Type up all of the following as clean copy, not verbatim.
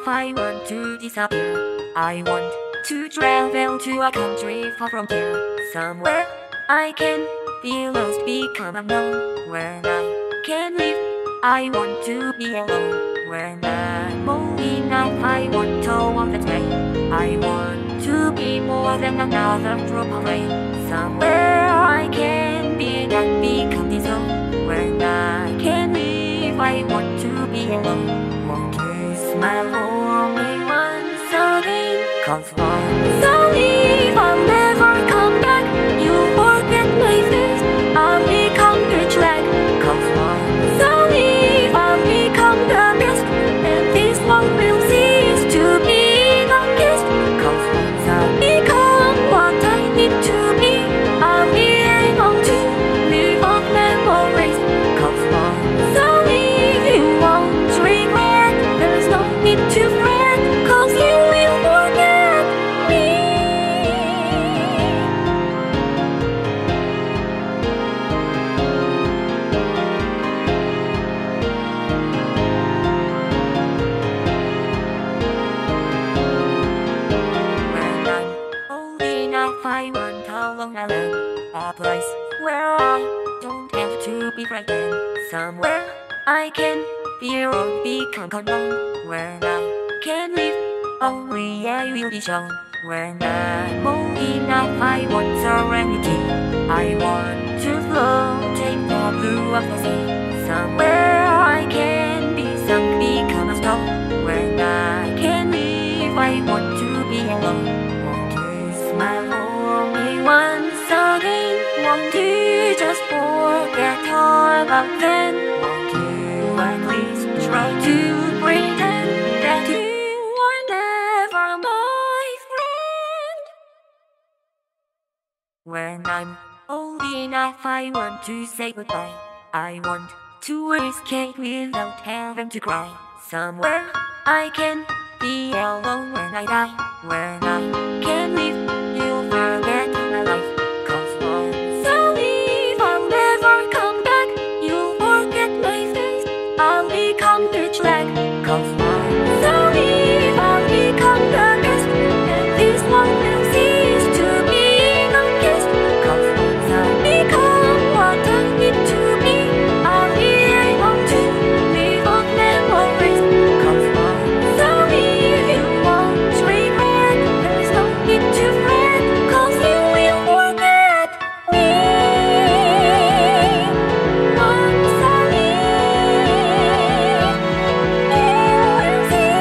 enough, I want to disappear. I want to travel to a country far from here, somewhere I can be lost, become unknown, where I can live. I want to be alone. When I'm old enough, I want to walk that way. I want to be more than another drop of rain, somewhere I can be and become this own. When I can live, I want to be alone. Won't you smile for me once again? 'Cause once I leave, I'll never come back. You forget my face, I'll become rich like. 'Cause once I leave, I'll become the best, and this world will cease to be the guest. 'Cause once I become what I need to be, I'll be able to live off memories. 'Cause once I leave, you won't regret. There's no need to fret, 'cause you will forget me. When I'm old enough, I want a long island, a place where I don't have to be frightened, somewhere I can be or become unknown, where I can live, only I will be shown. When I'm old enough, I want serenity. I want to float in the blue of the sea, somewhere I can be sunk, become a stone. When I can live, I want to be alone. Won't you smile for me once again? Won't you just forget all about then? Won't you at least try to pretend that you were never my friend? When I'm old enough, I want to say goodbye. I want to escape without having to cry, somewhere I can be alone when I die. When I can live, you'll forget my life. 'Cause once I leave, I'll never come back. You'll forget my face, I'll become pitch black. 'Cause once I leave, I'll become the best, and this one will cease to be the guest. 'Cause once I become what I need to be, I'll be able to live on memories. 'Cause once I leave, you won't regret. There's no need to fret, 'cause you will forget me. Once I leave, you will see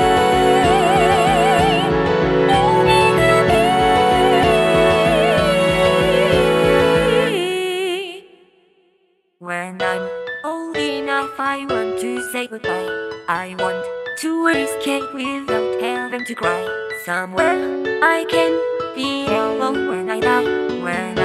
me. When I'm old enough, I want to say goodbye. I want to escape without having to cry, somewhere I can be alone when I die. When